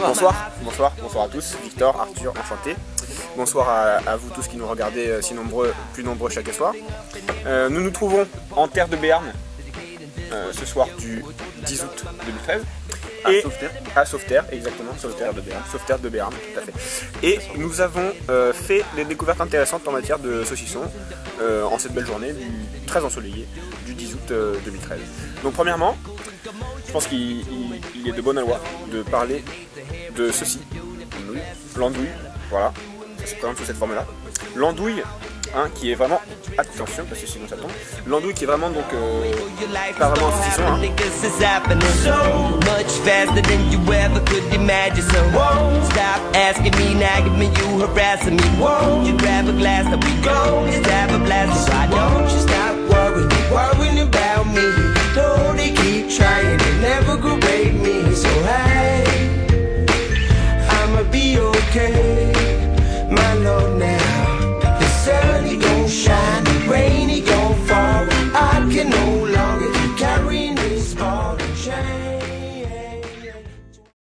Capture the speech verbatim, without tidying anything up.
Bonsoir, bonsoir, bonsoir à tous, Victor, Arthur, enchanté. Bonsoir à, à vous tous qui nous regardez euh, si nombreux, plus nombreux chaque soir. Euh, nous nous trouvons en terre de Béarn euh, ce soir du dix août deux mille treize. Et à Sauveterre, exactement, Sauveterre de Béarn, Sauveterre de Béarn, tout à fait. Et nous avons euh, fait des découvertes intéressantes en matière de saucisson euh, en cette belle journée du très ensoleillée du dix août euh, deux mille treize. Donc premièrement, je pense qu'il est de bonne loi de parler de ceci, l'andouille, voilà, ça se présente sous cette forme-là. L'andouille, hein, qui est vraiment, attention parce que sinon ça tombe, l'andouille qui est vraiment donc euh, pas vraiment un saucisson, hein.